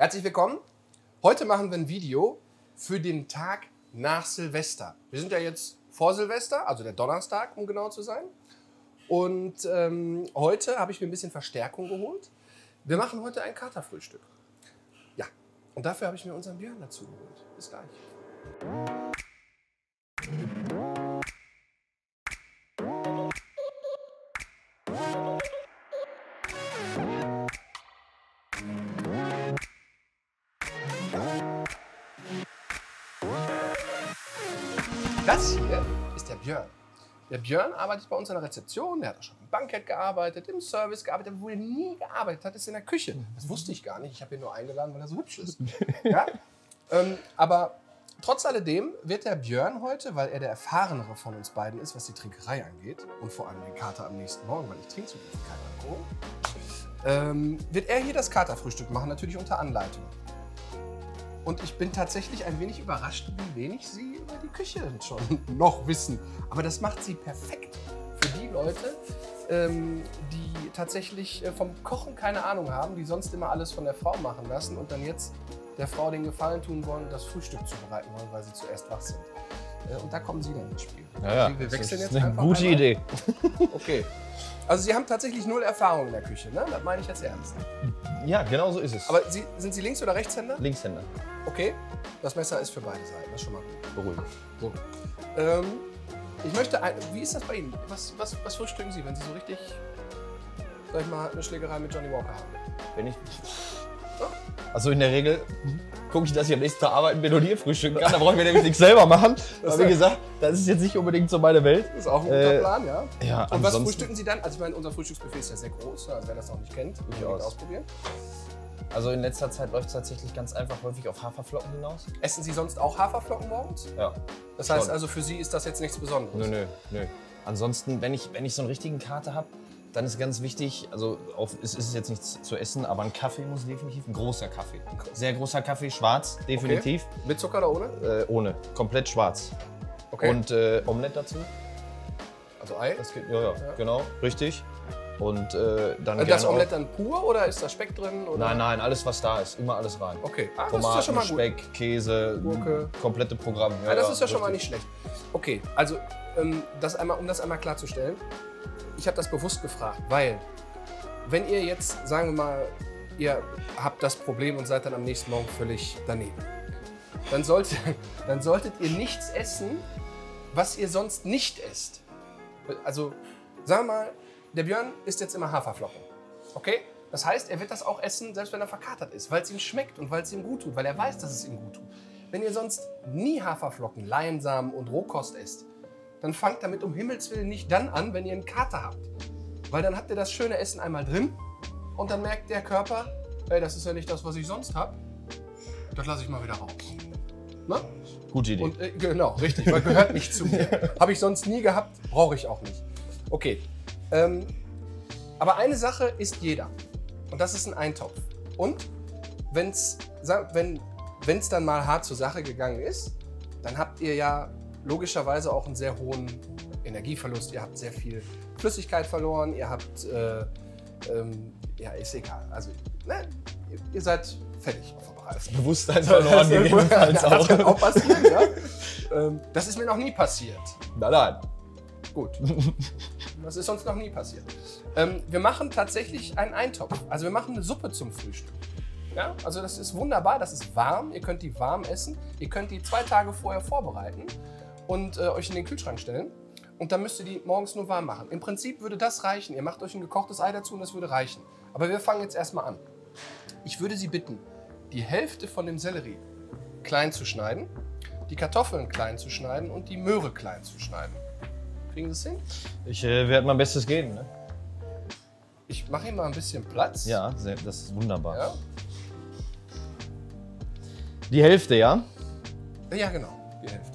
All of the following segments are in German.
Herzlich willkommen. Heute machen wir ein Video für den Tag nach Silvester. Wir sind ja jetzt vor Silvester, also der Donnerstag, um genau zu sein. Und heute habe ich mir ein bisschen Verstärkung geholt. Wir machen heute ein Katerfrühstück. Ja, und dafür habe ich mir unseren Björn dazu geholt. Bis gleich. Das hier ist der Björn. Der Björn arbeitet bei uns an der Rezeption, der hat auch schon im Bankett gearbeitet, im Service gearbeitet, wo er nie gearbeitet hat, ist in der Küche. Das wusste ich gar nicht, ich habe ihn nur eingeladen, weil er so hübsch ist. Ja? Aber trotz alledem wird der Björn heute, weil er der Erfahrenere von uns beiden ist, was die Trinkerei angeht, und vor allem den Kater am nächsten Morgen, weil ich trinke so gut keinen Alkohol, wird er hier das Katerfrühstück machen, natürlich unter Anleitung. Und ich bin tatsächlich ein wenig überrascht, wie wenig sie über die Küche schon noch wissen. Aber das macht sie perfekt für die Leute, die tatsächlich vom Kochen keine Ahnung haben, die sonst immer alles von der Frau machen lassen und dann jetzt der Frau den Gefallen tun wollen, das Frühstück zubereiten wollen, weil sie zuerst wach sind. Und da kommen sie dann ins Spiel. Ja, also wir wechseln das ist jetzt eine einfach gute einmal. Idee. Okay. Also Sie haben tatsächlich null Erfahrung in der Küche, ne? Das meine ich jetzt ernst. Ja, genau so ist es. Aber sind Sie Links- oder Rechtshänder? Linkshänder. Okay. Das Messer ist für beide Seiten, das ist schon mal gut. Beruhigen. So. Ich möchte, wie ist das bei Ihnen? Was frühstücken Sie, wenn Sie so richtig, sag ich mal, eine Schlägerei mit Johnny Walker haben? Wenn ich. Also in der Regel gucke ich, dass ich am nächsten Tag arbeiten bin und hier frühstücken kann. Da brauche ich mir nämlich nichts selber machen. Aber wie gesagt, das ist jetzt nicht unbedingt so meine Welt. Das ist auch ein guter Plan, ja. Ja, und was frühstücken Sie dann? Also ich meine, unser Frühstücksbuffet ist ja sehr groß. Also wer das noch nicht kennt, unbedingt ausprobieren. Also in letzter Zeit läuft es tatsächlich ganz einfach häufig auf Haferflocken hinaus. Essen Sie sonst auch Haferflocken morgens? Ja. Das heißt schon. also, für Sie ist das jetzt nichts Besonderes? Nö. Ansonsten, wenn ich so einen richtigen Kater habe, dann ist ganz wichtig, also es ist jetzt nichts zu essen, aber ein Kaffee muss definitiv, ein großer Kaffee. Sehr großer Kaffee, schwarz, definitiv. Okay. Mit Zucker oder ohne? Ohne, komplett schwarz. Okay. Und Omelette dazu. Also Ei? Das geht, ja, genau, richtig. Und dann das gerne Omelette dann pur oder ist da Speck drin? Oder? Nein, alles was da ist, immer alles rein. Okay, Tomaten, das ist ja schon mal gut. Speck, Käse, Gurke. komplette Programm. Ja, das ist ja schon mal nicht schlecht. Okay, also um das einmal klarzustellen, ich habe das bewusst gefragt, weil wenn ihr jetzt, sagen wir mal, ihr habt das Problem und seid dann am nächsten Morgen völlig daneben, dann solltet ihr nichts essen, was ihr sonst nicht esst. Also sagen wir mal, der Björn isst jetzt immer Haferflocken, okay? Das heißt, er wird das auch essen, selbst wenn er verkatert ist, weil es ihm schmeckt und weil es ihm gut tut, weil er weiß, dass es ihm gut tut. Wenn ihr sonst nie Haferflocken, Leinsamen und Rohkost esst, dann fangt damit um Himmels Willen nicht dann an, wenn ihr einen Kater habt. Weil dann habt ihr das schöne Essen einmal drin und dann merkt der Körper, ey, das ist ja nicht das, was ich sonst habe. Das lasse ich mal wieder raus. Na? Gute Idee. Und, genau, richtig, weil gehört nicht zu mir. Habe ich sonst nie gehabt, brauche ich auch nicht. Okay, aber eine Sache isst jeder und das ist ein Eintopf. Und wenn's dann mal hart zur Sache gegangen ist, dann habt ihr ja logischerweise auch einen sehr hohen Energieverlust. Ihr habt sehr viel Flüssigkeit verloren, ihr habt, ja, ist egal. Also, ne, ihr seid fertig auf der Reise. Bewusstsein verloren, gegebenenfalls auch. Das kann auch passieren, ja. Das ist mir noch nie passiert. Nein. Gut. Das ist uns noch nie passiert. Wir machen tatsächlich einen Eintopf. Also wir machen eine Suppe zum Frühstück. Ja, also das ist wunderbar, das ist warm. Ihr könnt die warm essen. Ihr könnt die 2 Tage vorher vorbereiten und euch in den Kühlschrank stellen. Und dann müsst ihr die morgens nur warm machen. Im Prinzip würde das reichen. Ihr macht euch ein gekochtes Ei dazu und das würde reichen. Aber wir fangen jetzt erstmal an. Ich würde Sie bitten, die Hälfte von dem Sellerie klein zu schneiden, die Kartoffeln klein zu schneiden und die Möhre klein zu schneiden. Kriegen Sie es hin? Ich werde mein Bestes geben, ne? Ich mache hier mal ein bisschen Platz. Ja, das ist wunderbar. Ja, Die Hälfte, ja? ja genau, die Hälfte.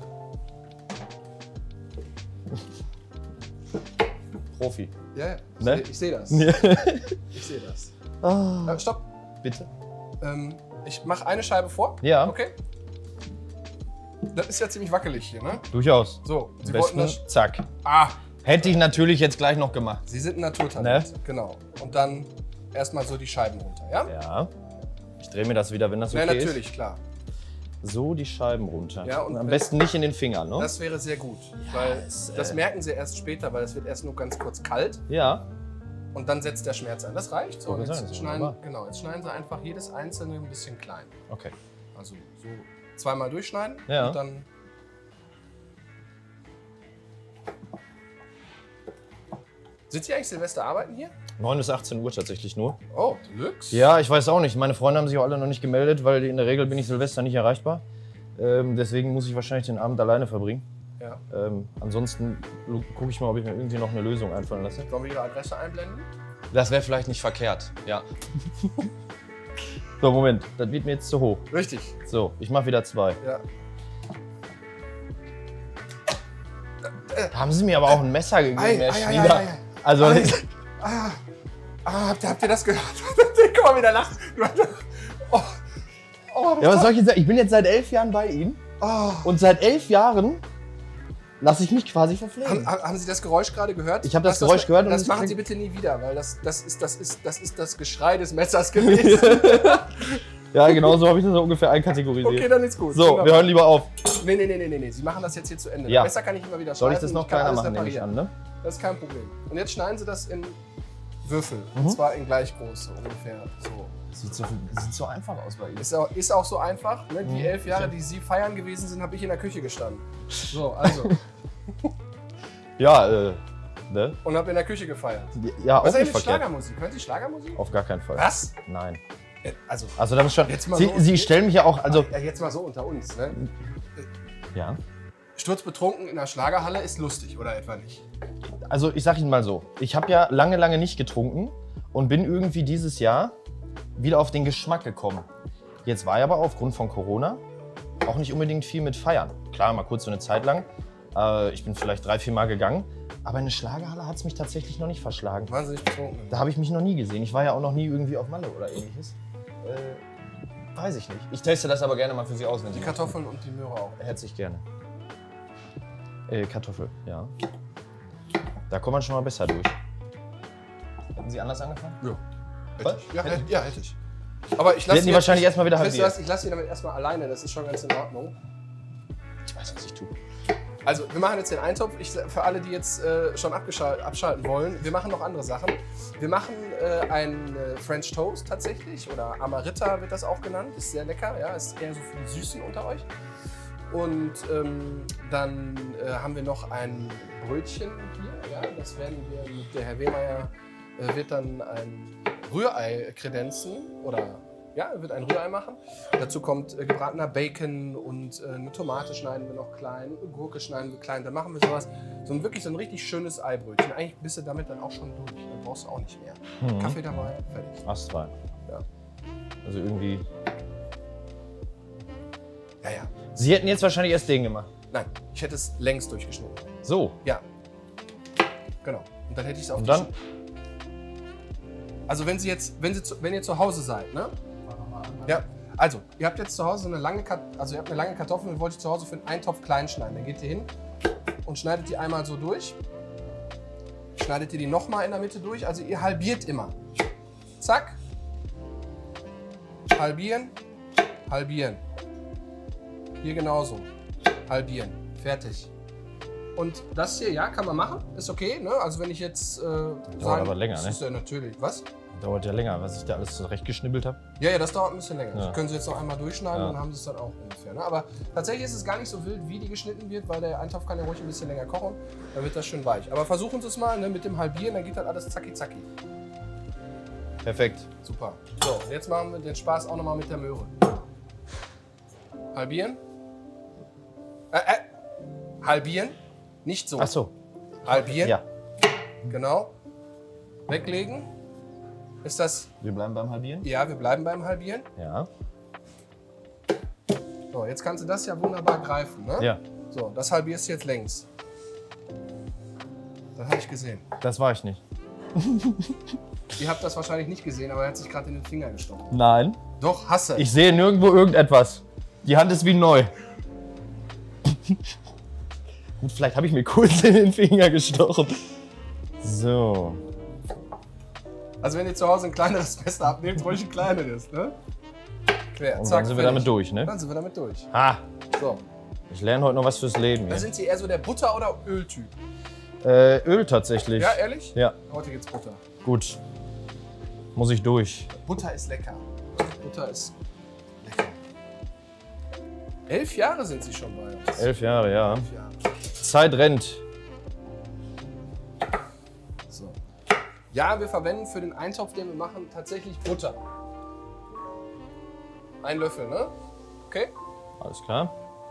Profi. Ja, Ne? ich sehe das. Ja. Ich sehe das. Ah. Stopp. Bitte? Ich mache eine Scheibe vor. Ja. Okay. Das ist ja ziemlich wackelig hier, ne? Durchaus. So, Am Sie wollten besten, das. zack. Ah, Hätte ich natürlich jetzt gleich noch gemacht. Sie sind ein Naturtalent. Ne? Genau. Und dann erstmal so die Scheiben runter, ja? Ja. Ich drehe mir das wieder, wenn das okay Ja, ist. natürlich, klar. So die Scheiben runter. Ja, und am besten nicht in den Fingern, ne? Das wäre sehr gut, weil das merken sie erst später, weil es wird erst nur ganz kurz kalt Ja. und dann setzt der Schmerz ein. Das reicht so. Okay, Jetzt das ist schneiden, wunderbar. genau, jetzt schneiden sie einfach jedes einzelne ein bisschen klein. Okay. Also so zweimal durchschneiden Ja. und dann. Sind Sie eigentlich Silvester arbeiten hier? 9 bis 18 Uhr tatsächlich nur. Oh, Deluxe. Ja, ich weiß auch nicht. Meine Freunde haben sich auch alle noch nicht gemeldet, weil in der Regel bin ich Silvester nicht erreichbar. Deswegen muss ich wahrscheinlich den Abend alleine verbringen. Ja. Ansonsten gucke ich mal, ob ich mir irgendwie noch eine Lösung einfallen lasse. Sollen wir Ihre Adresse einblenden? Das wäre vielleicht nicht verkehrt, ja. So, Moment, das wird mir jetzt zu hoch. Richtig. So, ich mache wieder 2. Ja. Haben Sie mir aber auch ein Messer gegeben, Herr ei, Schnieder? ei. Also, Habt ihr das gehört? Guck mal, wie der lacht. Oh, ja, was soll ich jetzt sagen? Ich bin jetzt seit 11 Jahren bei Ihnen oh. und seit 11 Jahren lasse ich mich quasi verpflegen. Haben Sie das Geräusch gerade gehört? Ich habe das Geräusch gehört und das es machen klingt- Sie bitte nie wieder, weil das ist das Geschrei des Messers gewesen. Ja, genau so habe ich das ungefähr einkategorisiert. Okay, dann ist gut. So, Wunderbar. wir hören lieber auf. Nee. Sie machen das jetzt hier zu Ende. Ja. Besser kann ich immer wieder schneiden. Soll ich das noch und kann kleiner alles machen, nehme ich reparieren. an, ne? Das ist kein Problem. Und jetzt schneiden Sie das in Würfel. Mhm. Und zwar in gleich groß, ungefähr so. Sieht so einfach aus bei Ihnen. Ist auch so einfach. Ne? Die 11 Jahre, die Sie feiern gewesen sind, habe ich in der Küche gestanden. So, also. Ja, ne? Und habe in der Küche gefeiert. Ja, Was auch ist nicht mit verkehrt. Schlagermusik? Hören Sie Schlagermusik? Auf gar keinen Fall. Was? Nein. Also, Also das ist schon. Jetzt mal Sie, so- Sie stellen mich ja auch. Also. ja, jetzt mal so unter uns. Ne? Ja. Sturzbetrunken in der Schlagerhalle ist lustig, oder etwa nicht? Also ich sag Ihnen mal so. Ich habe ja lange nicht getrunken und bin irgendwie dieses Jahr wieder auf den Geschmack gekommen. Jetzt war ja aber aufgrund von Corona auch nicht unbedingt viel mit Feiern. Klar, mal kurz so eine Zeit lang. Ich bin vielleicht 3-4 Mal gegangen. Aber in eine Schlagerhalle hat es mich tatsächlich noch nicht verschlagen. Wahnsinnig betrunken. Da habe ich mich noch nie gesehen. Ich war ja auch noch nie irgendwie auf Malle oder ähnliches. Weiß ich nicht. Ich teste das aber gerne mal für Sie aus, wenn Sie Die Kartoffeln und die Möhre auch. Herzlich gerne. Kartoffel, ja. Da kommt man schon mal besser durch. Hätten Sie anders angefangen? Ja. Was? Hätte ich. Ja, hätte ich. Aber ich Wir hätten die wahrscheinlich erstmal wieder Weißt du halbiert. was, ich lasse ihn damit erstmal alleine, das ist schon ganz in Ordnung. Ich weiß, was ich tue. Also, wir machen jetzt den Eintopf. Für alle, die jetzt schon abschalten wollen, wir machen noch andere Sachen. Wir machen ein French Toast tatsächlich, oder Amarita wird das auch genannt. Ist sehr lecker, ja, ist eher so für die Süßen unter euch. Und dann haben wir noch ein Brötchen hier, ja, das werden wir mit der Herr Wehmeier wird dann ein Rührei kredenzen oder ja, er wird ein Rührei machen. Dazu kommt gebratener Bacon und eine Tomate schneiden wir noch klein, eine Gurke schneiden wir klein. Dann machen wir sowas, wirklich so ein richtig schönes Eibrötchen. Eigentlich bist du damit dann auch schon durch. Dann brauchst du auch nicht mehr. Mhm. Kaffee dabei, fertig. Astrein. Ja. Also irgendwie. Ja, ja. Sie hätten jetzt wahrscheinlich erst den gemacht. Nein, ich hätte es längs durchgeschnitten. So. Ja. Genau. Und dann hätte ich es auf Und die dann? Also wenn ihr zu Hause seid, ne? Ja. Also, ihr habt jetzt zu Hause eine lange Kartoffel und wollt ihr zu Hause für einen Eintopf klein schneiden. Dann geht ihr hin und schneidet die einmal so durch. Schneidet ihr die nochmal in der Mitte durch. Also ihr halbiert immer. Zack. Halbieren. Halbieren. Hier genauso. Halbieren. Fertig. Und das hier, ja, kann man machen. Ist okay, ne? Also wenn ich jetzt Dauert aber länger, das ne? ist ja natürlich. Was? Dauert ja länger, was ich da alles zurechtgeschnibbelt habe. Ja, das dauert ein bisschen länger. Ja. Das können Sie jetzt noch einmal durchschneiden Ja. und haben Sie es dann auch ungefähr. Ne? Aber tatsächlich ist es gar nicht so wild, wie die geschnitten wird, weil der Eintopf kann ja ruhig ein bisschen länger kochen. Dann wird das schön weich. Aber versuchen Sie es mal, ne, mit dem Halbieren, dann geht das alles zacki zacki. Perfekt. Super. So, und jetzt machen wir den Spaß auch nochmal mit der Möhre. Halbieren. Halbieren. Nicht so. Ach so. Halbieren. Ja. Genau. Weglegen. Ist das... Wir bleiben beim Halbieren? Ja, wir bleiben beim Halbieren. Ja. So, jetzt kannst du das ja wunderbar greifen, ne? Ja. So, das halbierst du jetzt längs. Das habe ich gesehen. Das war ich nicht. Ihr habt das wahrscheinlich nicht gesehen, aber er hat sich gerade in den Finger gestochen. Nein. Doch, hasse. Ich sehe nirgendwo irgendetwas. Die Hand ist wie neu. Gut, vielleicht habe ich mir kurz in den Finger gestochen. So. Also wenn ihr zu Hause ein kleineres Messer habt, nehmt ruhig ein kleineres, ne? quer. Und Zack, dann sind wir fertig. damit durch, ne? Dann sind wir damit durch. Ha! So. Ich lerne heute noch was fürs Leben Da hier. sind Sie eher so der Butter- oder Öltyp? Öl tatsächlich. Ja, ehrlich? Ja, Heute gibt's Butter. gut. Muss ich durch. Butter ist lecker. Butter ist lecker. 11 Jahre sind Sie schon bei uns. 11 Jahre, ja. 11 Jahre. Zeit rennt. So. Ja, wir verwenden für den Eintopf, den wir machen, tatsächlich Butter. Ein Löffel, ne? Okay, Alles klar.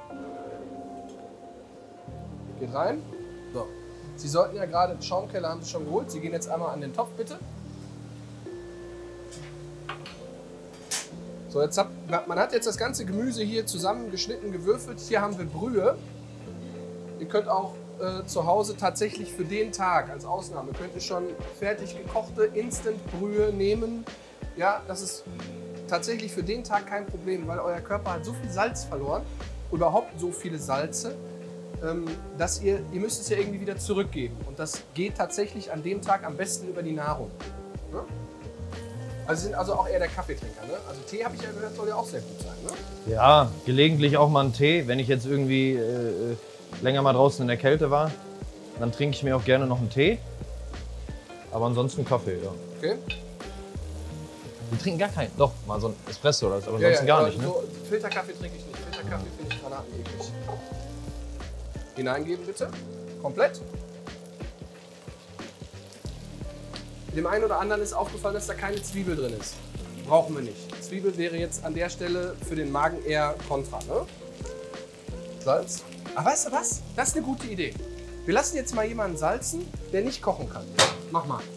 geht rein. So. Sie sollten ja gerade den Schaumkeller haben Sie schon geholt. Sie gehen jetzt einmal an den Topf, bitte. So, man hat jetzt das ganze Gemüse hier zusammengeschnitten, gewürfelt. Hier haben wir Brühe. Ihr könnt auch zu Hause tatsächlich für den Tag als Ausnahme könnt ihr schon fertig gekochte Instant-Brühe nehmen. Ja, das ist tatsächlich für den Tag kein Problem, weil euer Körper hat so viel Salz verloren, überhaupt so viele Salze, dass ihr müsst es ja irgendwie wieder zurückgeben. Und das geht tatsächlich an dem Tag am besten über die Nahrung. Ne? Also Sie sind also auch eher der Kaffeetrinker, ne? Also Tee habe ich ja gehört, soll ja auch sehr gut sein, ne? Ja, gelegentlich auch mal einen Tee. Wenn ich jetzt irgendwie länger mal draußen in der Kälte war, dann trinke ich mir auch gerne noch einen Tee. Aber ansonsten Kaffee, ja. Okay. Wir trinken gar keinen. Doch, mal so ein Espresso oder so, aber Ja, ansonsten ja, gar aber nicht, ne? so Filterkaffee trinke ich nicht. Filterkaffee finde ich granateneklig. Hineingeben bitte. Komplett. Dem einen oder anderen ist aufgefallen, dass da keine Zwiebel drin ist. Brauchen wir nicht. Zwiebel wäre jetzt an der Stelle für den Magen eher kontra, ne? Salz. Aber weißt du was? Das ist eine gute Idee. Wir lassen jetzt mal jemanden salzen, der nicht kochen kann. Mach mal.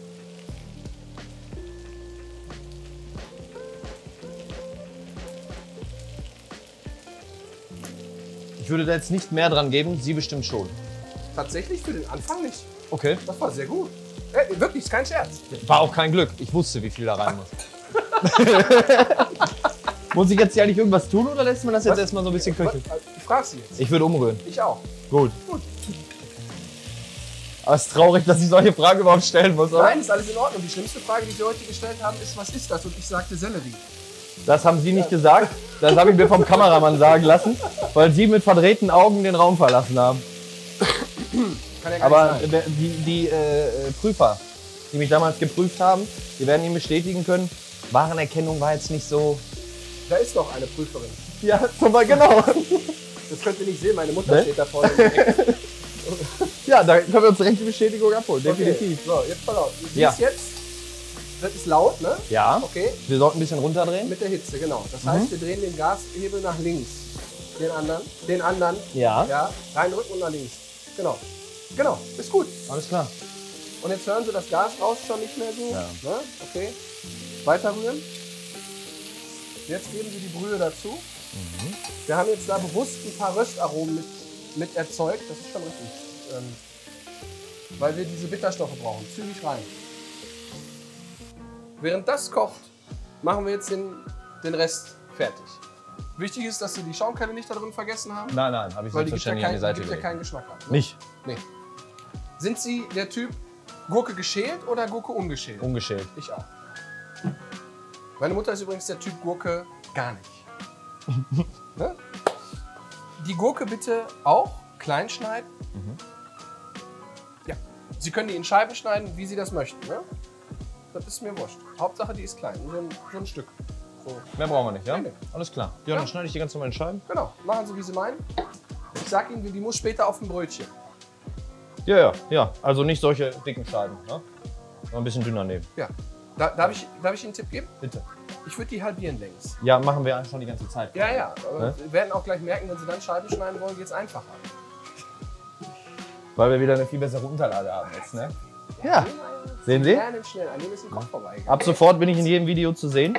Ich würde da jetzt nicht mehr dran geben, Sie bestimmt schon. Tatsächlich für den Anfang nicht. Okay. Das war sehr gut. Wirklich, ist kein Scherz. War auch kein Glück. Ich wusste, wie viel da rein muss. Muss ich jetzt hier eigentlich irgendwas tun oder lässt man das jetzt erstmal so ein bisschen köcheln? Ich frage Sie jetzt. Ich würde umrühren. Ich auch. Gut. Gut. Aber es ist traurig, dass ich solche Fragen überhaupt stellen muss, oder? Nein, ist alles in Ordnung. Die schlimmste Frage, die Sie heute gestellt haben, ist, was ist das? Und ich sagte Sellerie. Das haben Sie nicht gesagt. Das habe ich mir vom Kameramann sagen lassen, weil Sie mit verdrehten Augen den Raum verlassen haben. Kann ja gar Aber nicht sein. die Prüfer, die mich damals geprüft haben, die werden Ihnen bestätigen können, Warenerkennung war jetzt nicht so... Da ist noch eine Prüferin. Ja, genau. Das könnt ihr nicht sehen, meine Mutter Ne? steht da vorne. in der Ecke. Ja, da können wir uns direkt die Bestätigung abholen, definitiv. Okay. So, jetzt pass auf. Du Ja. siehst jetzt, das ist laut, ne? Ja, Okay, wir sollten ein bisschen runterdrehen. mit der Hitze, genau. Das heißt, wir drehen den Gashebel nach links. Den anderen. Ja, Ja, reinrücken und nach links. Genau. Genau, ist gut. alles klar. Und jetzt hören Sie, das Gas rauscht schon nicht mehr so. Ja. Ne? Okay. Weiter rühren. Jetzt geben Sie die Brühe dazu. Wir haben jetzt da bewusst ein paar Röstaromen mit erzeugt. Das ist schon richtig. Weil wir diese Bitterstoffe brauchen. Zügig rein. Während das kocht, machen wir jetzt den Rest fertig. Wichtig ist, dass Sie die Schaumkelle nicht da drin vergessen haben, Nein, habe ich weil die gibt ja, selbstverständlich an die Seite gelegt. keinen Geschmack ab. Ne? Nicht Nee. Sind Sie der Typ Gurke geschält oder Gurke ungeschält? ungeschält. Ich auch. Meine Mutter ist übrigens der Typ Gurke gar nicht. Ne? Die Gurke bitte auch klein schneiden. Ja. Sie können die in Scheiben schneiden, wie Sie das möchten. Ne? Das ist mir wurscht. Hauptsache, die ist klein. So ein Stück. So. Mehr brauchen wir nicht, ja? Nee. Alles klar. Ja, dann schneide ich die ganz normal in Scheiben. Genau. Machen Sie, wie Sie meinen. Ich sag Ihnen, die muss später auf dem Brötchen. Ja. Also nicht solche dicken Scheiben, ne? Noch ein bisschen dünner nehmen. Ja. Darf ich Ihnen einen Tipp geben? Bitte. Ich würde die halbieren längs. Ja, machen wir schon die ganze Zeit. Ja. Aber Ne? Sie werden auch gleich merken, wenn Sie dann Scheiben schneiden wollen, geht es einfacher. Weil wir wieder eine viel bessere Unterlage haben jetzt, ne? Ja. Sehen Sie? Lernen schnell. An dem ist ein Kopf vorbei. Ab sofort bin ich in jedem Video zu sehen.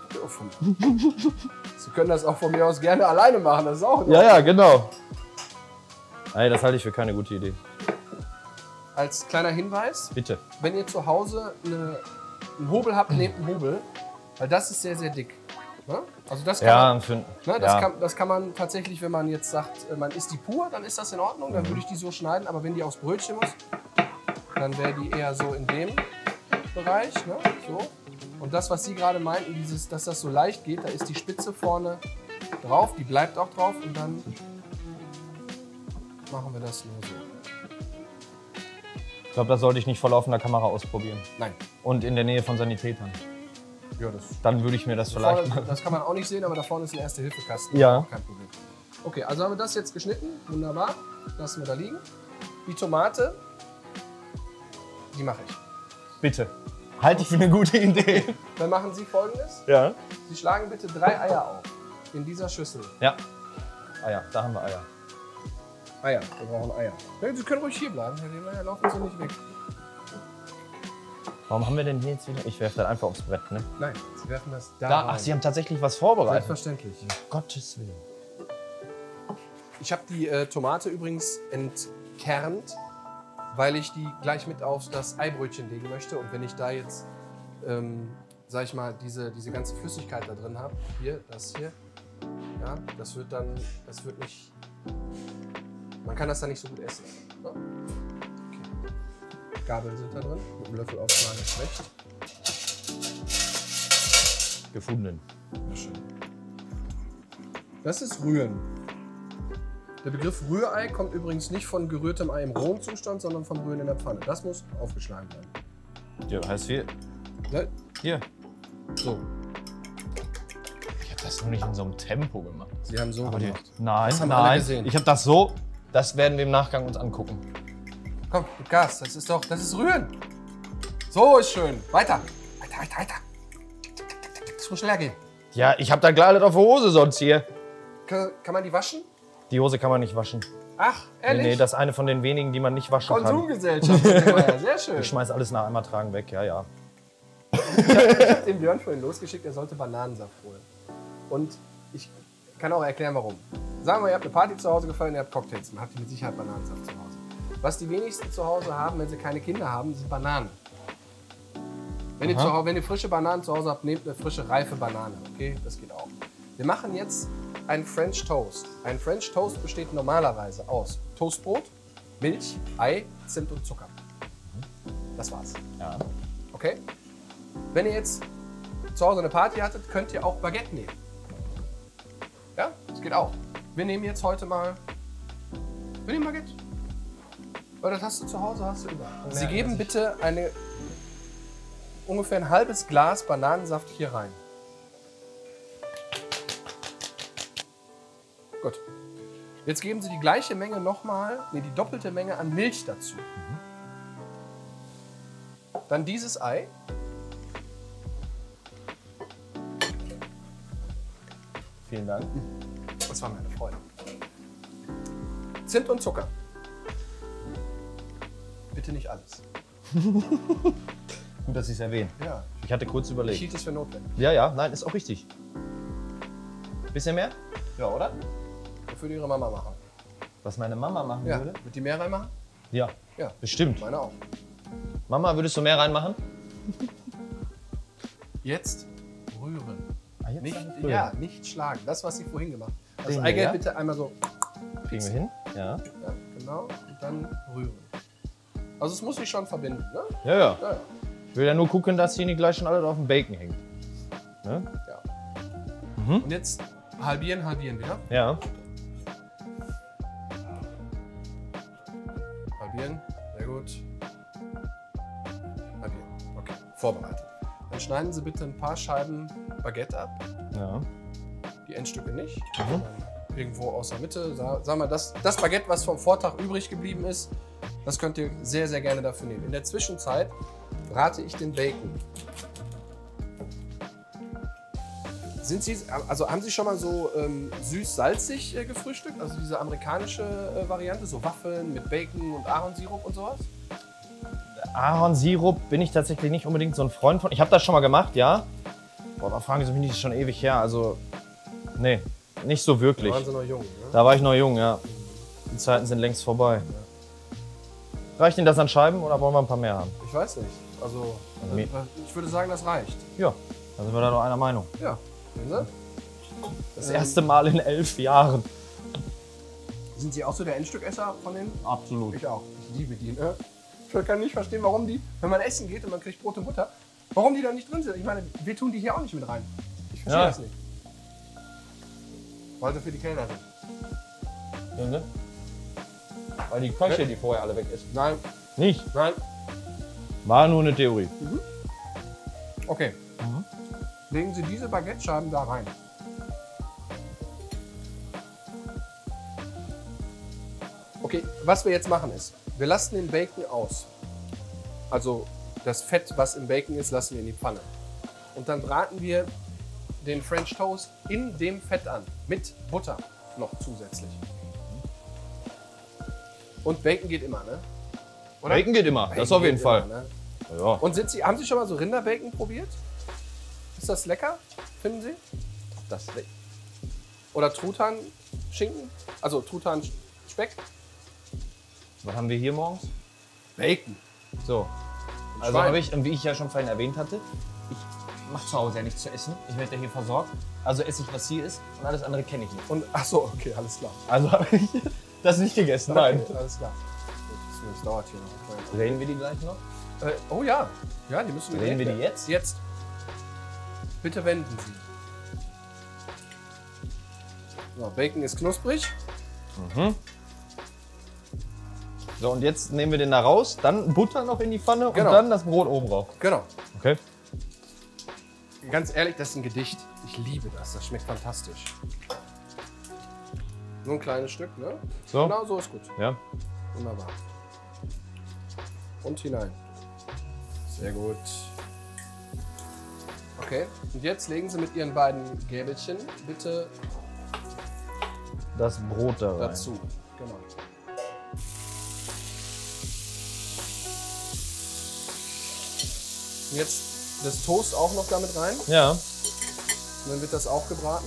Sie können das auch von mir aus gerne alleine machen, das ist auch in Ja, genau. Ey, das halte ich für keine gute Idee. Als kleiner Hinweis, Bitte. wenn ihr zu Hause einen Hobel habt, nehmt einen Hobel, weil das ist sehr, sehr dick. Ne? Also das kann man, ne, das kann man tatsächlich, wenn man jetzt sagt, man isst die pur, dann ist das in Ordnung, dann würde ich die so schneiden, aber wenn die aufs Brötchen muss, dann wäre die eher so in dem Bereich, ne? So. Und das, was Sie gerade meinten, dass das so leicht geht, da ist die Spitze vorne drauf, die bleibt auch drauf und dann machen wir das nur so. Ich glaube, das sollte ich nicht vor laufender Kamera ausprobieren. Nein. Und in der Nähe von Sanitätern. Ja, das, Dann würde ich mir das vielleicht vorne, mal... das kann man auch nicht sehen, aber da vorne ist ein Erste-Hilfe-Kasten. Ja. Auch kein Problem. Okay, also haben wir das jetzt geschnitten. Wunderbar. Lassen wir da liegen. Die Tomate, die mache ich. Bitte. Halte ich für eine gute Idee. Dann machen Sie Folgendes. Ja. Sie schlagen bitte 3 Eier auf. In dieser Schüssel. Ja. Eier, da haben wir Eier. Eier, wir brauchen Eier. Ja, Sie können ruhig hier bleiben, Herr Lehmann, laufen Sie nicht weg. Warum haben wir denn hier jetzt wieder... Ich werfe das einfach aufs Brett, ne? Nein, Sie werfen das da Da, rein. ach, Sie haben tatsächlich was vorbereitet. Selbstverständlich. Um Gottes Willen. Ich habe die Tomate übrigens entkernt, weil ich die gleich mit auf das Eibrötchen legen möchte. Und wenn ich da jetzt, sag ich mal, diese ganze Flüssigkeit da drin habe, das hier, ja, das wird nicht, man kann das dann nicht so gut essen. Ne? Okay. Gabeln sind da drin, mit dem Löffel aufschlagen ist schlecht. Gefunden. Ja, schön. Das ist Rühren. Der Begriff Rührei kommt übrigens nicht von gerührtem Ei im rohen Zustand, sondern vom Rühren in der Pfanne. Das muss aufgeschlagen werden. Ja, heißt hier. Ne? Hier. So, Ich habe das nur nicht in so einem Tempo gemacht. Sie haben so gemacht. Nein, Das haben alle nein. gesehen. Ich habe das so. Das werden wir im Nachgang uns angucken. Komm, gib Gas. Das ist Rühren. So ist schön. Weiter. Weiter. Das muss schneller gehen. Ja, ich habe da klar alles auf der Hose sonst hier. Kann man die waschen? Die Hose kann man nicht waschen. Ach, ehrlich? Nee, das ist eine von den wenigen, die man nicht waschen kann. Konsumgesellschaft. Sehr schön. Ich schmeiß alles nach einmal tragen weg, ja, ja. Ich habe den Björn vorhin losgeschickt, er sollte Bananensaft holen. Und ich kann auch erklären, warum. Sagen wir, ihr habt eine Party zu Hause gefeiert und ihr habt Cocktails. Dann habt ihr mit Sicherheit Bananensaft zu Hause. Was die wenigsten zu Hause haben, wenn sie keine Kinder haben, sind Bananen. Wenn ihr frische Bananen zu Hause habt, nehmt eine frische, reife Banane. Okay, das geht auch. Wir machen jetzt einen French Toast. Ein French Toast besteht normalerweise aus Toastbrot, Milch, Ei, Zimt und Zucker. Das war's. Ja. Okay? Wenn ihr jetzt zu Hause eine Party hattet, könnt ihr auch Baguette nehmen. Ja, das geht auch. Wir nehmen jetzt heute mal. Wir nehmen Baguette. Weil das hast du zu Hause, hast du überall. Sie geben bitte ungefähr ein halbes Glas Bananensaft hier rein. Gut. Jetzt geben Sie die gleiche Menge nochmal, die doppelte Menge an Milch dazu. Dann dieses Ei. Vielen Dank. Das war meine Freude. Zimt und Zucker. Bitte nicht alles. Gut, dass Sie es erwähnen. Ja. Ich hatte kurz Ich überlegt. hielt es für notwendig. Ja, nein, ist auch richtig. Bisschen mehr? Ja, oder? Das würde Ihre Mama machen. Was meine Mama machen Ja. würde? Wird die mehr reinmachen? Ja, Ja. bestimmt. Meine auch. Mama, würdest du mehr reinmachen? Jetzt rühren. Ah, jetzt Nicht, rühren. ja, nicht schlagen. Das, was Sie vorhin gemacht haben. Das Den Eigelb hier, ja? bitte einmal so. Kriegen wir hin? Ja. Ja, genau. Und dann rühren. Also es muss sich schon verbinden, ne? Ja. Ja, ja. Ich will ja nur gucken, dass die nicht gleich schon alle auf dem Bacon hängt. Ne? Ja. Und jetzt halbieren wieder. Ja. Halbieren, sehr gut. Halbieren, okay, vorbereitet. Dann schneiden Sie bitte ein paar Scheiben Baguette ab. Ja. Die Endstücke nicht. Sondern irgendwo aus der Mitte. Sagen wir mal, das Baguette, was vom Vortag übrig geblieben ist, das könnt ihr sehr, sehr gerne dafür nehmen. In der Zwischenzeit brate ich den Bacon. Haben Sie schon mal so süß-salzig gefrühstückt? Also diese amerikanische Variante, so Waffeln mit Bacon und Ahornsirup und sowas? Ahornsirup bin ich tatsächlich nicht unbedingt so ein Freund von. Ich habe das schon mal gemacht, ja. Boah, da fragen Sie mich nicht, schon ewig her. Also, nee, nicht so wirklich. Da waren Sie noch jung, ne? Da war ich noch jung, ja. Die Zeiten sind längst vorbei. Reicht Ihnen das an Scheiben oder wollen wir ein paar mehr haben? Ich weiß nicht. Also, Nee. ich würde sagen, das reicht. Ja, da sind wir da doch einer Meinung. Ja, sehen Sie? Das erste Mal in 11 Jahren. Sind Sie auch so der Endstückesser von denen? Absolut. Ich auch. Ich liebe die. Ne? Ich kann nicht verstehen, warum die, wenn man essen geht und man kriegt Brot und Butter, Warum die da nicht drin sind? Ich meine, wir tun die hier auch nicht mit rein. Ich verstehe das nicht. Weil sie für die Kellner sind. Ja, ne? Weil die Köche, die vorher alle weg ist. Nein, Nicht? nein. War nur eine Theorie. Okay. Legen Sie diese Baguette-Scheiben da rein. Okay, was wir jetzt machen ist, wir lassen den Bacon aus. Also das Fett, was im Bacon ist, lassen wir in die Pfanne. Und dann braten wir den French Toast in dem Fett an. Mit Butter noch zusätzlich. Und Bacon geht immer, ne? Oder? Bacon geht immer, das auf jeden geht Fall. immer, ne? Ja. Und haben Sie schon mal so Rinderbacon probiert? Ist das lecker, finden Sie? Das Oder Truthahn-Schinken? Also Truthahn-Speck? Was haben wir hier morgens? Bacon. So. Also Schwein. habe ich, wie ich ja schon vorhin erwähnt hatte, ich mache zu Hause ja nichts zu essen. Ich werde ja hier versorgt. Also esse ich, was hier ist und alles andere kenne ich nicht. Und, ach so, okay, alles klar. Also habe ich das nicht gegessen, nein. Okay, alles klar. Das dauert hier noch. Drehen wir die gleich noch? Oh ja. Ja, die müssen Drehen wir die jetzt? Jetzt. Bitte wenden Sie. So, Bacon ist knusprig. So, und jetzt nehmen wir den da raus, dann Butter noch in die Pfanne Genau. und dann das Brot oben drauf. Genau. Okay. Ganz ehrlich, das ist ein Gedicht. Ich liebe das. Das schmeckt fantastisch. Nur ein kleines Stück, ne? So? Genau, so ist gut. Ja. Wunderbar. Und hinein. Sehr gut. Okay, und jetzt legen Sie mit Ihren beiden Gäbelchen bitte Das Brot da rein. dazu. Genau. Und jetzt das Toast auch noch damit rein. Ja. Und dann wird das auch gebraten.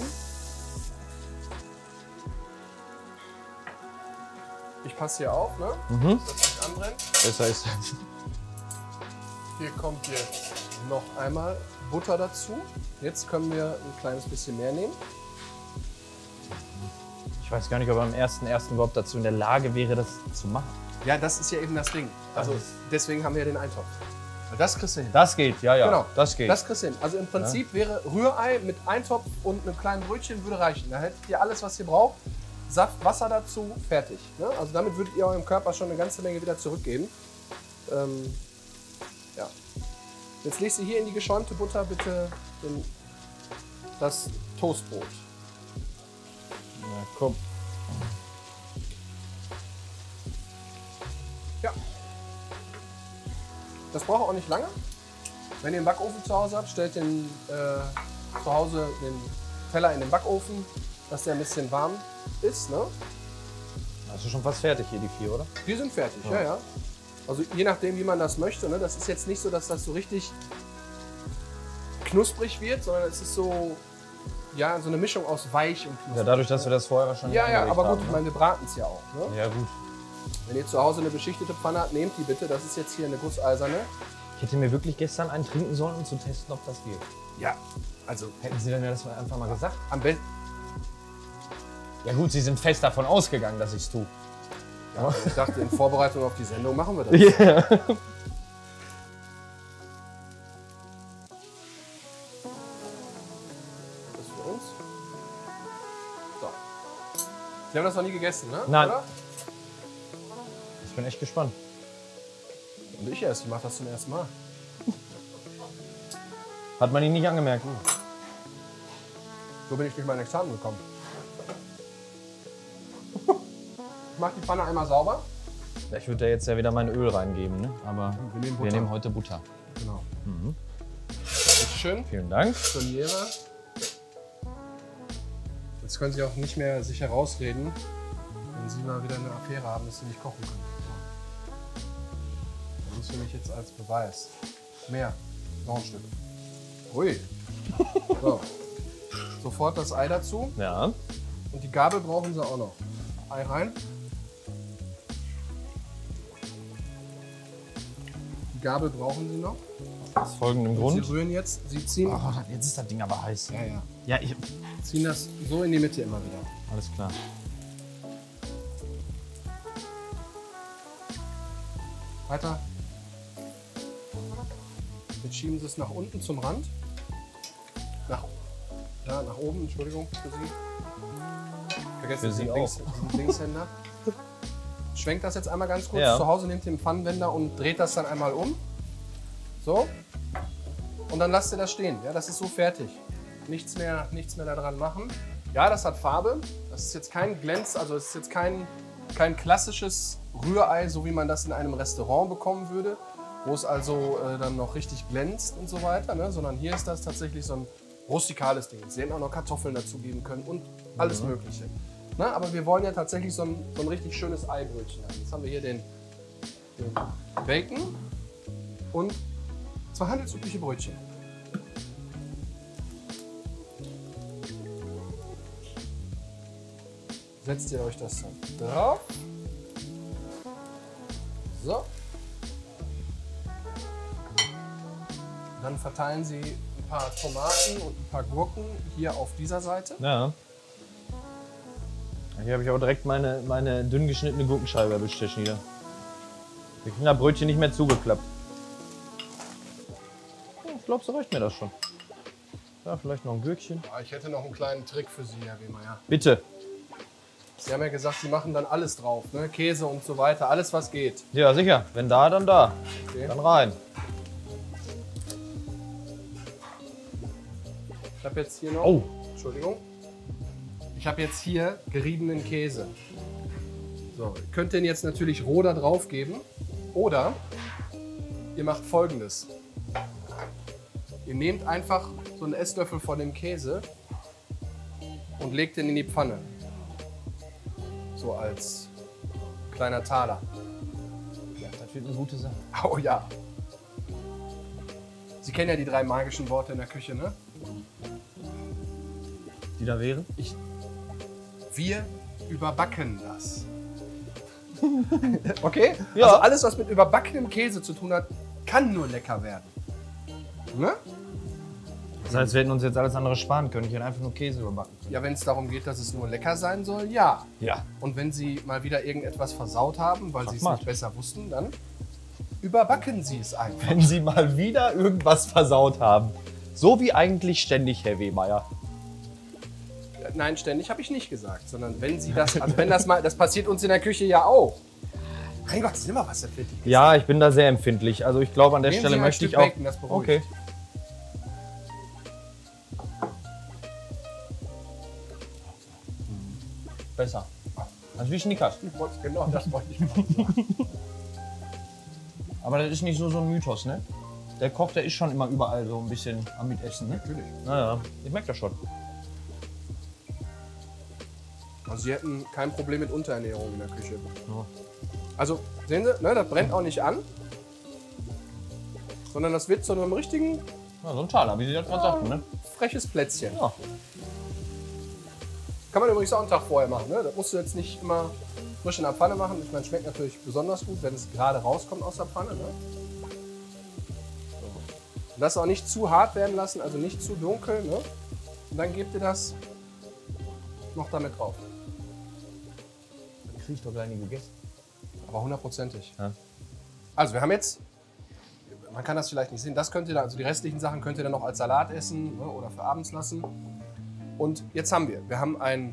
Ich passe hier auf, ne? Dass es nicht anbrennt. Besser ist das. Hier kommt jetzt noch einmal Butter dazu. Jetzt können wir ein kleines bisschen mehr nehmen. Ich weiß gar nicht, ob er am 1.1. überhaupt dazu in der Lage wäre, das zu machen. Ja, das ist ja eben das Ding. Also Das ist- deswegen haben wir ja den Eintopf. Weil das kriegst du hin. Das geht, ja, ja. Genau, Das geht. Das kriegst du hin. Also im Prinzip wäre Rührei mit Eintopf und einem kleinen Brötchen würde reichen. Da hättet ihr alles, was ihr braucht. Saft, Wasser dazu, fertig. Ne? Also damit würdet ihr eurem Körper schon eine ganze Menge wieder zurückgeben. Ja. Jetzt legst du hier in die geschäumte Butter bitte das Toastbrot. Na, komm. Ja. Das braucht auch nicht lange. Wenn ihr einen Backofen zu Hause habt, stellt zu Hause den Teller in den Backofen, dass der ein bisschen warm ist. Ne? Das ist schon fast fertig hier, die 4, oder? Die sind fertig, ja, ja. Also je nachdem, wie man das möchte. Ne? Das ist jetzt nicht so, dass das so richtig knusprig wird, sondern es ist so, ja, so eine Mischung aus weich und knusprig. Ja, dadurch, dass wir das vorher wahrscheinlich Ja, angeregt aber gut, haben, ich ne? meine, wir braten es ja auch. Ne? Ja, gut. Wenn ihr zu Hause eine beschichtete Pfanne habt, nehmt die bitte. Das ist jetzt hier eine gusseiserne. Ich hätte mir wirklich gestern einen trinken sollen, um zu testen, ob das geht. Ja, also Hätten Sie mir das einfach mal gesagt? am besten. Ja gut, Sie sind fest davon ausgegangen, dass ich es tue. Ja, ich dachte, in Vorbereitung auf die Sendung machen wir das. Ja. Das für uns. So. Sie haben das noch nie gegessen, ne? Nein. Oder? Ich bin echt gespannt. Und ich erst, ich mache das zum ersten Mal. Hat man ihn nicht angemerkt. So bin ich durch mein Examen gekommen. Ich mache die Pfanne einmal sauber. Ja, ich würde da jetzt ja wieder mein Öl reingeben, ne? Aber Wir nehmen wir Butter. nehmen heute Butter. Genau. Bitte schön. Vielen Dank. Premiere. Jetzt können Sie auch nicht mehr sich herausreden, wenn Sie mal wieder eine Affäre haben, dass Sie nicht kochen können. Das ist für mich jetzt als Beweis. Mehr. Noch ein Stück. Ui. So. Sofort das Ei dazu. Ja. Und die Gabel brauchen Sie auch noch. Ei rein. Die Gabel brauchen Sie noch. Aus folgendem Sie Grund. rühren jetzt. Sie ziehen. Oh, jetzt ist das Ding aber heiß. Ja, ja. Ja, ich. Ziehen das so in die Mitte immer wieder. Alles klar. Weiter. Jetzt schieben Sie es nach unten zum Rand. Nach oben, Entschuldigung für Sie. Vergessen Für Sie diesen Linkshänder. Schwenkt das jetzt einmal ganz kurz Ja. zu Hause, nehmt den Pfannenwender und dreht das dann einmal um. So. Und dann lasst ihr das stehen. Ja, das ist so fertig. Nichts mehr daran machen. Ja, das hat Farbe. Das ist jetzt kein Glänz, also es ist jetzt kein klassisches Rührei, so wie man das in einem Restaurant bekommen würde, wo es also dann noch richtig glänzt und so weiter, ne? Sondern hier ist das tatsächlich so ein rustikales Ding. Sie hätten auch noch Kartoffeln dazugeben können und alles Mögliche. Na, aber wir wollen ja tatsächlich so ein richtig schönes Eibrötchen haben. Jetzt haben wir hier den Bacon und 2 handelsübliche Brötchen. Setzt ihr euch das dann drauf. So. Dann verteilen Sie ein paar Tomaten und ein paar Gurken hier auf dieser Seite. Ja. Hier habe ich auch direkt meine dünn geschnittene Gurkenscheibe erwischt, Herr Schnieder. Die Kinderbrötchen nicht mehr zugeklappt. Ja, ich glaube, so reicht mir das schon. Ja, vielleicht noch ein Gürkchen. Ja, ich hätte noch einen kleinen Trick für Sie, Herr Wehmeier. Bitte. Sie haben ja gesagt, Sie machen dann alles drauf, ne? Käse und so weiter, alles was geht. Ja, sicher. Wenn da, dann da. Okay. Dann rein. Ich habe jetzt hier noch, Oh. Entschuldigung, ich habe jetzt hier geriebenen Käse. So, ihr könnt den jetzt natürlich roh da drauf geben oder ihr macht Folgendes. Ihr nehmt einfach so einen Esslöffel von dem Käse und legt den in die Pfanne. So als kleiner Taler. Ja, das wird eine gute Sache. Oh ja. Sie kennen ja die 3 magischen Worte in der Küche, ne? Die da wären? Wir überbacken das. Okay? Ja. Also alles, was mit überbackenem Käse zu tun hat, kann nur lecker werden. Ne? Das heißt, wir hätten uns jetzt alles andere sparen können. Ich hätte einfach nur Käse überbacken können. Ja, wenn es darum geht, dass es nur lecker sein soll, ja. Ja. Und wenn Sie mal wieder irgendetwas versaut haben, weil Sie es Smart. nicht besser wussten, dann überbacken Sie es einfach. Wenn Sie mal wieder irgendwas versaut haben. So wie eigentlich ständig, Herr Wehmeier. Nein, ständig habe ich nicht gesagt, sondern wenn Sie das, also wenn das mal, das passiert uns in der Küche ja auch. Mein Gott, ist immer was empfindlich. Ja, ich bin da sehr empfindlich. Also ich glaube, an der Nehmen Stelle Sie ein möchte ich Stück auch... Bacon, das beruhigt. Okay. Besser. Also wie Schnickers. Genau, das wollte ich machen. Aber das ist nicht so ein Mythos, ne? Der Koch, der ist schon immer überall so ein bisschen am Mitessen, ne? Natürlich. Naja, ich merke das schon. Also Sie hätten kein Problem mit Unterernährung in der Küche. Ja. Also, sehen Sie, ne, das brennt auch nicht an, sondern das wird zu einem richtigen Ja, so ein Taler, wie Sie das gerade sagten, ne? freches Plätzchen. Ja. Kann man übrigens auch einen Tag vorher machen. Ne? Das musst du jetzt nicht immer frisch in der Pfanne machen. Ich meine, schmeckt natürlich besonders gut, wenn es gerade rauskommt aus der Pfanne. Ne? So. Und das auch nicht zu hart werden lassen, also nicht zu dunkel. Ne? Und dann gebt ihr das noch damit drauf. Dann krieg ich doch gar nicht gegessen. Aber hundertprozentig. Ja. Also wir haben jetzt, man kann das vielleicht nicht sehen, das könnt ihr dann, also die restlichen Sachen könnt ihr dann noch als Salat essen, ne, oder für abends lassen. Und jetzt haben wir haben ein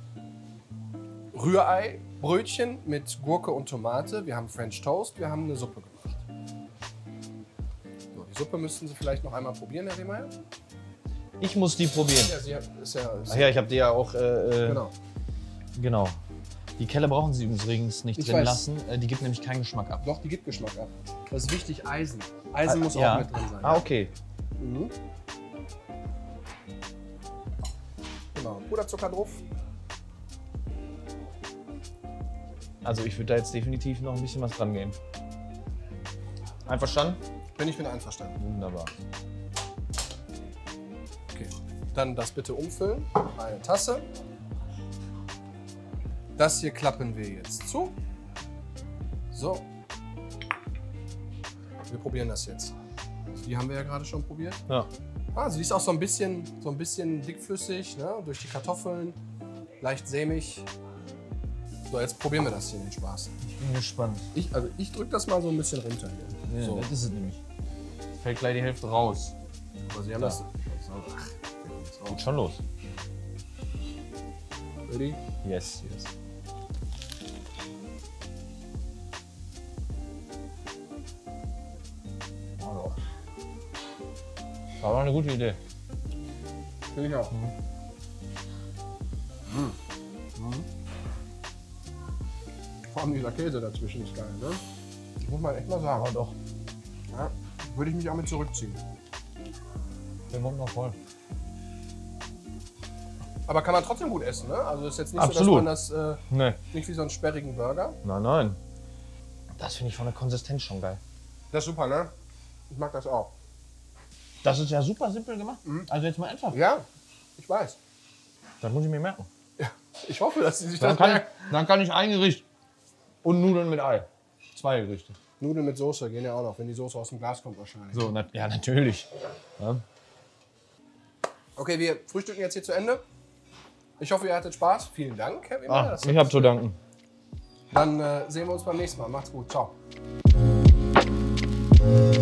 Rührei-Brötchen mit Gurke und Tomate, wir haben French Toast, wir haben eine Suppe gemacht. So, die Suppe müssten Sie vielleicht noch einmal probieren, Herr Wehmeier. Ich muss die probieren. Ja, Sie ist ja Ach ja, ich habe die ja auch... genau. Genau. Die Kelle brauchen Sie übrigens nicht Ich drin weiß. lassen. Die gibt nämlich keinen Geschmack ab. Doch, die gibt Geschmack ab. Das ist wichtig, Eisen. Eisen muss ja. auch mit drin sein. Ah, okay. Mhm. Genau, Puderzucker drauf. Also ich würde da jetzt definitiv noch ein bisschen was dran gehen. Einverstanden? Bin ich mit einverstanden. Wunderbar. Okay. Dann das bitte umfüllen. Eine Tasse. Das hier klappen wir jetzt zu. So. Wir probieren das jetzt. Die haben wir ja gerade schon probiert. Ja. Also die ist auch so ein bisschen dickflüssig, ne? Durch die Kartoffeln. Leicht sämig. So, jetzt probieren wir das hier, den Spaß. Ich bin gespannt. Ich drücke das mal so ein bisschen runter hier. Ja, So. das ist es nämlich. fällt gleich die Hälfte raus. Aber sie haben Da. das. Ach, Geht schon los. ready? Yes. Also, War aber eine gute Idee. finde ich auch. Vor allem dieser Käse dazwischen ist geil, ne? Das muss man echt mal sagen. Aber doch. Ja, würde ich mich auch mit zurückziehen. Den Mund noch voll. Aber kann man trotzdem gut essen, ne? Also ist jetzt nicht Absolut. so, dass man das Nee. nicht wie so einen sperrigen Burger. Nein. Das finde ich von der Konsistenz schon geil. Das ist super, ne? Ich mag das auch. Das ist ja super simpel gemacht. Also jetzt mal ernsthaft. Ja, ich weiß. Das muss ich mir merken. Ja, ich hoffe, dass sie sich Dann das kann, merken. dann kann ich ein Gericht und Nudeln mit Ei. 2 Gerichte. Nudeln mit Soße gehen ja auch noch, wenn die Soße aus dem Glas kommt wahrscheinlich. So, ja, natürlich. Ja. Okay, wir frühstücken jetzt hier zu Ende. Ich hoffe, ihr hattet Spaß. Vielen Dank, Herr Wimmer. Ich habe zu danken. Dann sehen wir uns beim nächsten Mal. Macht's gut. Ciao.